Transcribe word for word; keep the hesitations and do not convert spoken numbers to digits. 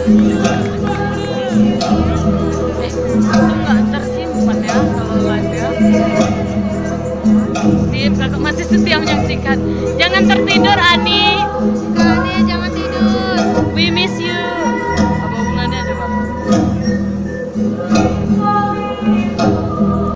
Eh, itu nggak tersimpan ya kalau ada. Sip, kakak masih setia menyaksikan. Jangan tertidur, Adi.